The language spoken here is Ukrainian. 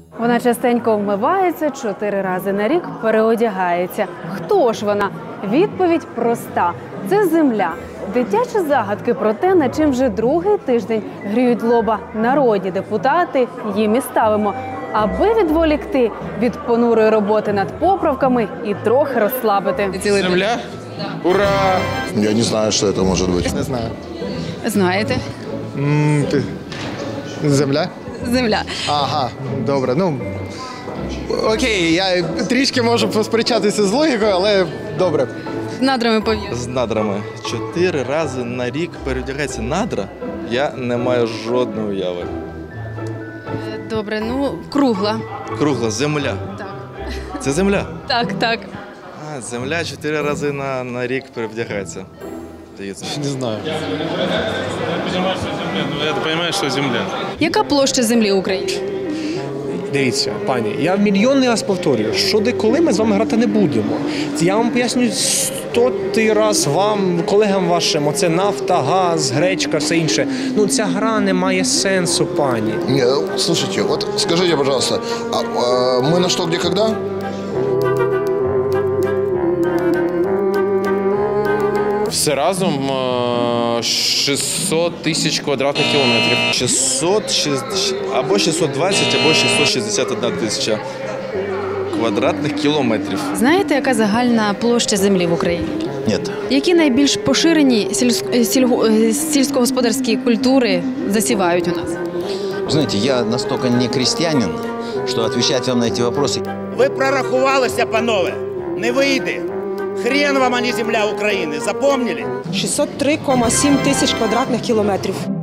Вона частенько вмивається, 4 рази на рік переодягається. Хто ж вона? Відповідь проста – це земля. Дитячі загадки про те, на чим вже другий тиждень гріють лоба народні депутати, їм і ставимо. Аби відволікти від понурої роботи над поправками і трохи розслабити. Земля? Ура! Я не знаю, що це може бути. Не знаю. Знаєте? Земля? Земля. Ага, добре. Ну, окей, я трішки можу посперечатися з логікою, але добре. З надрами пов'язано. З надрами. 4 рази на рік переодягається надра? Я не маю жодної уяви. Добре, ну, кругла. Кругла, земля. Так. Це земля? Так, так. А, земля 4 рази на рік перевдягається. Здається. Не знаю. Я понимаю, що земля. Яка площа землі України? Дивіться, пані, я мільйонний раз повторюю, що коли ми з вами грати не будемо. Я вам пояснюю 100-й раз вам, колегам вашим, оце нафта, газ, гречка, все інше. Ну, ця гра не має сенсу, пані. Не, слушайте, вот скажите, пожалуйста, мы на что, где, когда? Все разом 600 тисяч квадратних кілометрів. 600 або 620, або 661 тисяча квадратних кілометрів. Знаєте, яка загальна площа землі в Україні? Нет. Які найбільш поширені сільськогосподарські культури засівають у нас? Знаете, я настолько не крестьянин, что отвечать вам на эти вопросы. Ви прорахувалися, панове, не вийде. Хрен вам, а не земля України, запомнили? 603,7 тисяч квадратних кілометрів.